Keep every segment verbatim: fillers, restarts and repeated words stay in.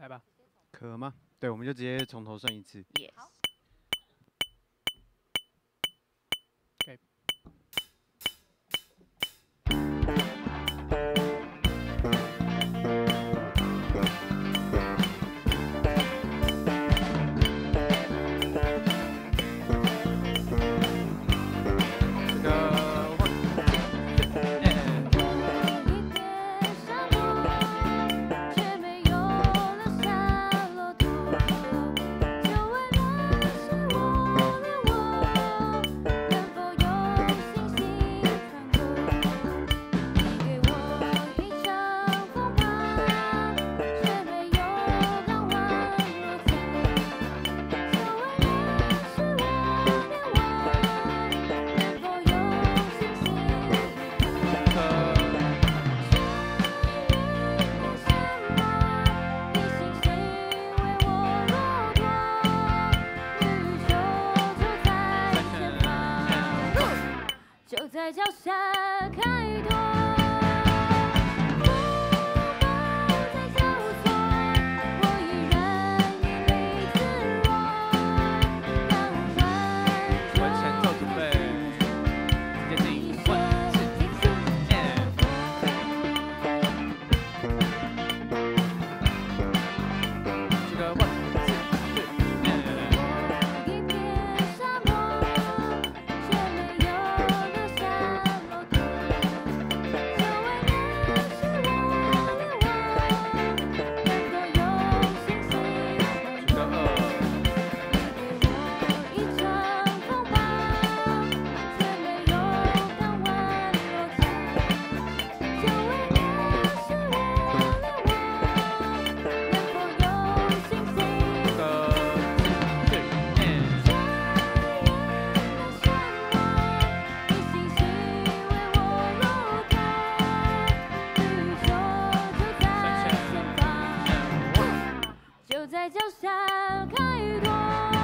来吧，可吗？对，我们就直接从头算一次。 Yes。 OK。 就在脚下开拓。就在脚下开拓。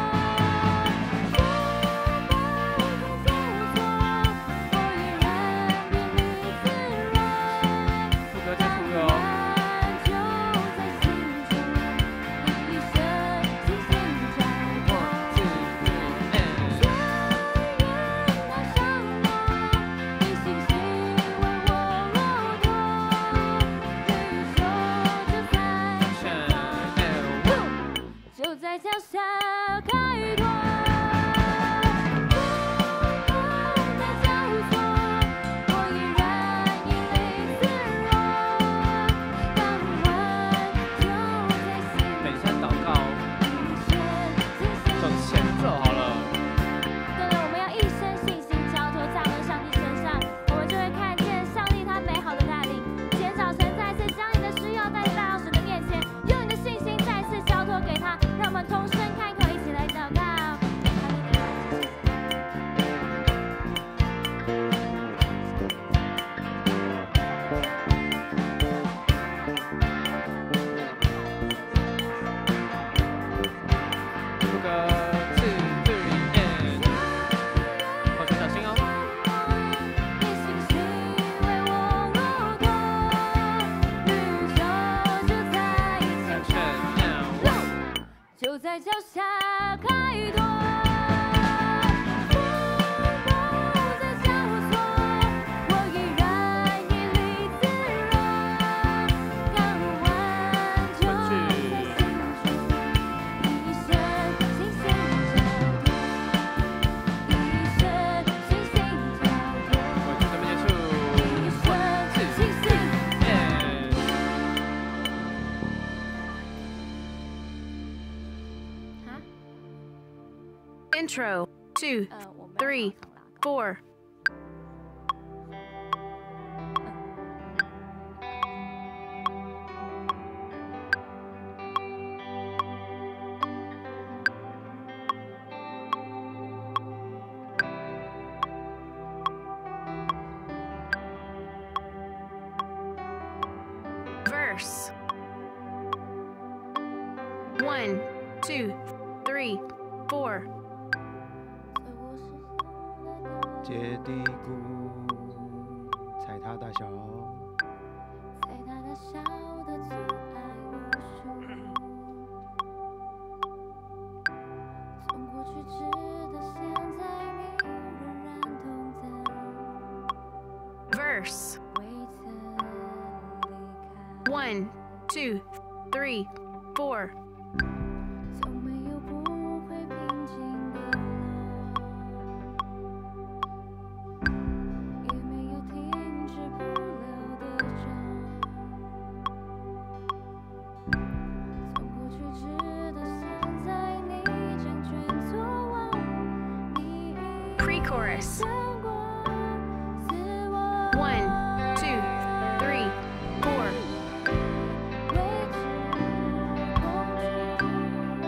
就在脚下开拓，风在交错，我依然屹立自若。港湾就在心中， 等一下祷告，走前奏好了。 对了，我们要一生信心交托在我们上帝身上，我们就会看见上帝他美好的带领。今天早晨再次将你的需要带到神的面前，用你的信心再次交托给他。让我们同声开口，一起来祷告。 这个四对耶，好小小心哦。 你信心为我路过，宇宙就在前方。就在脚下开拓，风不再交错，我依然屹立自若。港湾就在心中，一生信心交托，一生信心交托， 我就这么结束。 一生信心。啊？ Intro two 呃，我们 three four。Verse one, two, three, four. 接地鼓，踩它大小。 在他的小的阻碍无数。 Verse. 为此离开。 One, two, three, four. 就没有不会平静的浪，也没有停止不了的涨。从过去直到现在，你将全错忘，你已 Pre-chorus. 胜过死亡。 One, two, three, four. 未知恐惧，不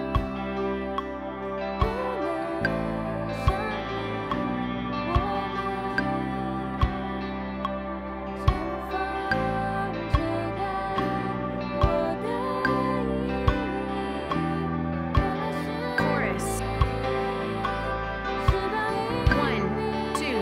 能伤害我们。前方遮盖我的意义，原来是 Chorus. 翅膀 One, 隐 two,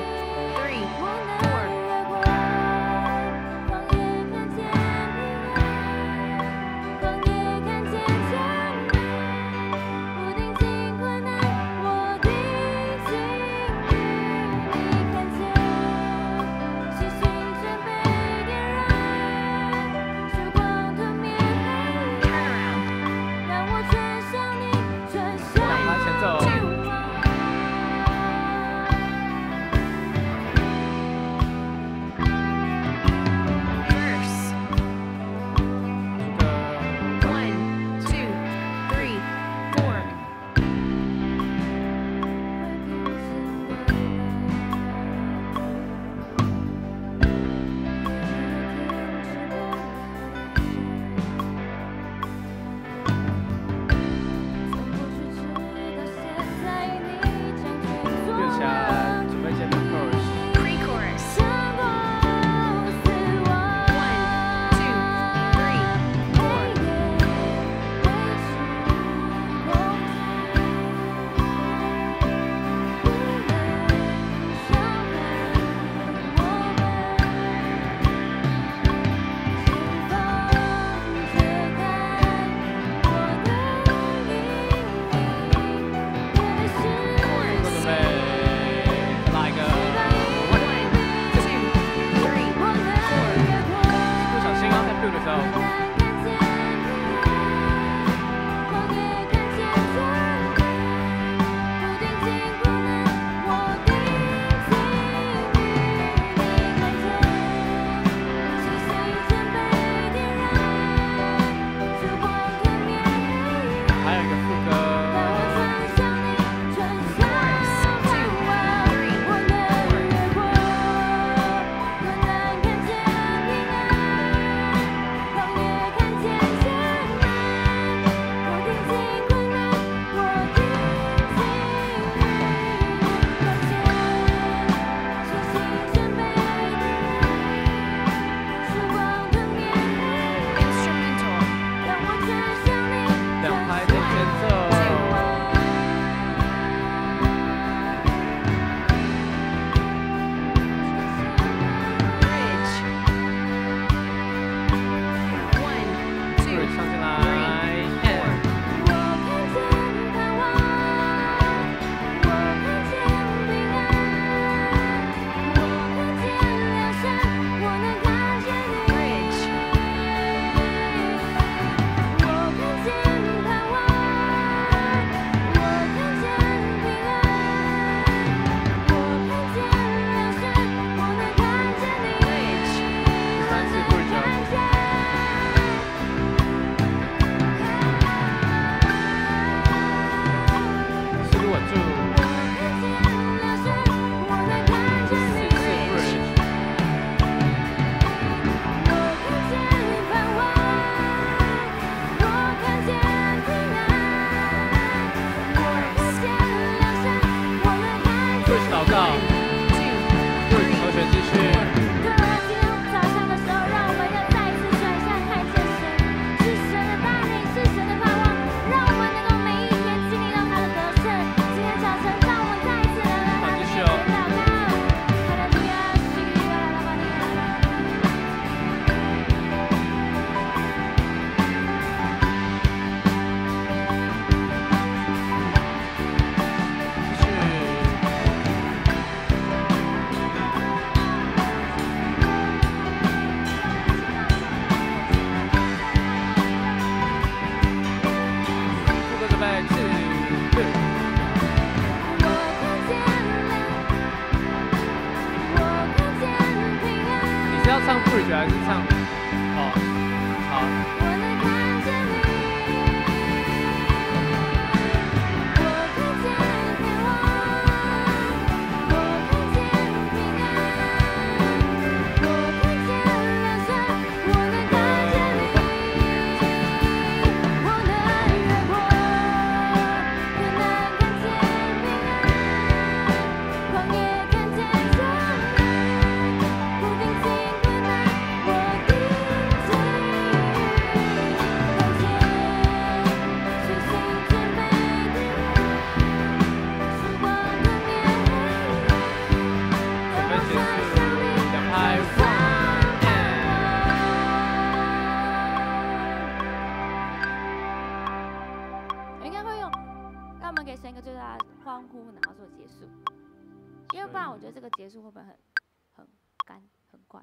给神一个最大的欢呼，然后做结束。因为不然我觉得这个结束会不会很很干很怪？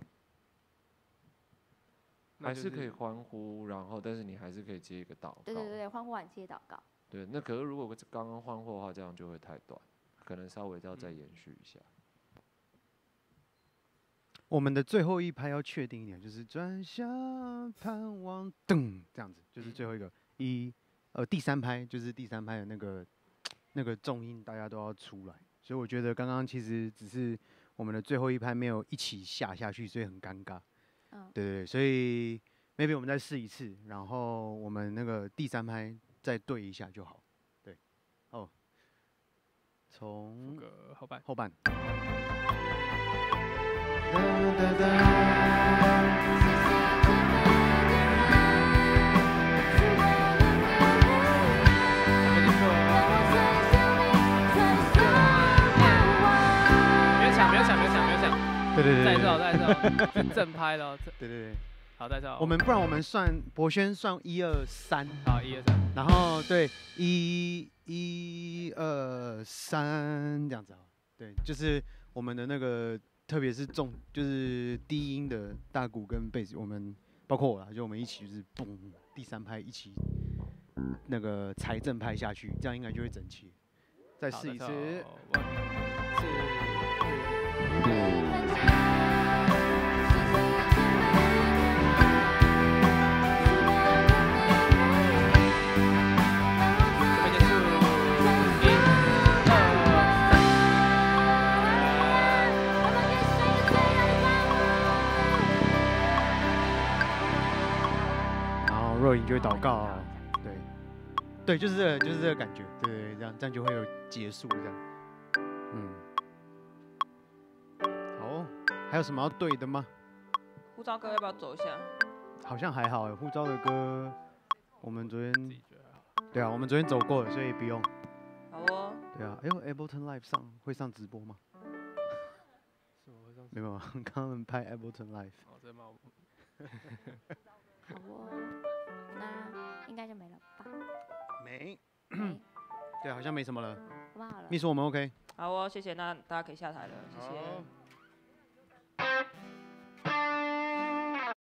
还是可以欢呼，然后但是你还是可以接一个祷告。 对对对对，欢呼完接祷告。 对，那可是如果刚刚欢呼的话，这样就会太短，可能稍微要再延续一下。 我们的最后一拍要确定一点，就是转向盼望，噔，这样子，就是最后一个一呃第三拍，就是第三拍的那个那个重音，大家都要出来。所以我觉得刚刚其实只是我们的最后一拍没有一起下下去，所以很尴尬。嗯，对对对，所以 maybe 我们再试一次，然后我们那个第三拍再对一下就好。对，哦，从后半后半。 哒哒哒对对对， 再照再照，是正拍了。 对对对， 好，再照。 我们不然我们算博轩算一二三。 好，一二三。 然后对，一一二三这样子啊。对，就是我们的那个，特别是重，就是低音的大鼓跟贝斯，我们包括我啦，就我们一起就是嘣，第三拍一起那个财政拍下去，这样应该就会整齐。再试一次。若隐就会祷告，对，对，就是这个，就是这个感觉，对对，这样这样就会有结束这样，嗯，好，还有什么要对的吗？ 呼召歌要不要走一下？ 好像还好哎，呼召的歌，我们昨天，对啊，我们昨天走过了，所以不用。 好哦。 对啊，哎呦 ，Ableton Live 上会上直播吗？ 是我会上。 没有啊，刚刚们拍 Ableton Live。 哦，这骂我。 好哦。那应该就没了吧？ 没，对，好像没什么了。 我们好了。 秘书，我们 OK。 好哦，谢谢，那大家可以下台了，谢谢。